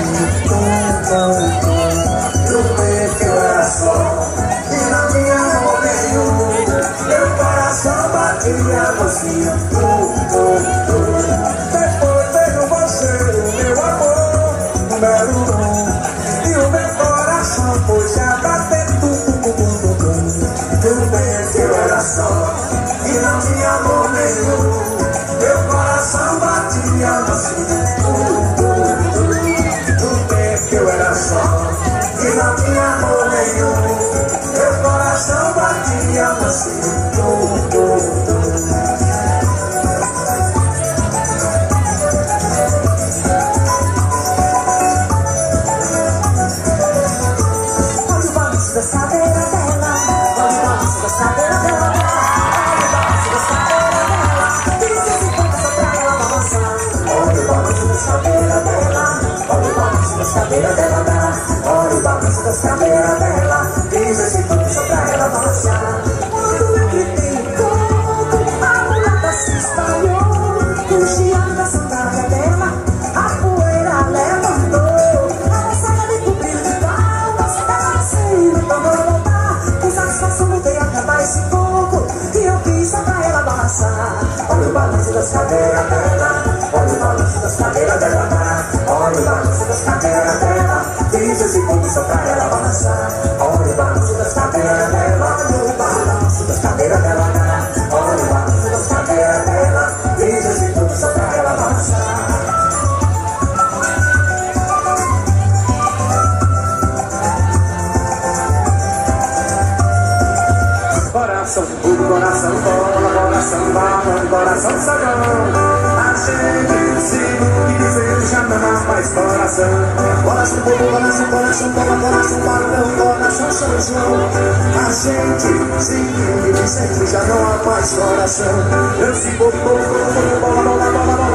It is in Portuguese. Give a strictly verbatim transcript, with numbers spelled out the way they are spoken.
tum, tum. No peito eu era só, e não tinha amor nenhum. Meu coração batia assim, tum, tum, tum. Depois veio você, meu amor, número um. E o meu coração foi já bater tum, tum, tum, tum, tum. No peito eu era só, e não tinha amor nenhum. Meu coração batia assim, tum, tum, tum. No tempo que eu era só, e não tinha amor nenhum. Meu coração batia assim, tum, tum, tum. Olha o balanço das cadeiras dela, olha o balanço das cadeiras dela, olha o balanço das cadeiras dela. Trinta e cinquenta só pra ela balançar. Olha o balanço das cadeiras dela, olha o balanço das cadeiras dela, olha o balanço das cadeiras dela. Trinta e cinquenta só pra ela balançar. Quando eu gritei pouco, a mulata se espalhou. O chiado da sandália dela, a poeira levantou. A moçada me cobriu de palmas, ela assim não tomou voltar. Com satisfação voltei a acabar esse pouco, e eu quis só pra ela balançar. Olha o balanço das cadeiras dela, olha o balanço das cadeiras dela, olha o balanço das cadeiras dela. Trinta e cinquenta só pra ela balançar. Olha o balanço das cadeiras dela, olha o balanço das cadeiras dela, olha o balanço das cadeiras dela. Trinta e cinquenta só pra ela balançar. Coração puro, coração bola, coração bala, coração sabão. A gente se ilude dizendo já não há mais coração. Coração puro, coração, coração bola, coração bala, meu coração São João. A gente se ilude dizendo já não há mais coração. Eu se bobo, bobo, bobo, bola, bola, bola, bola.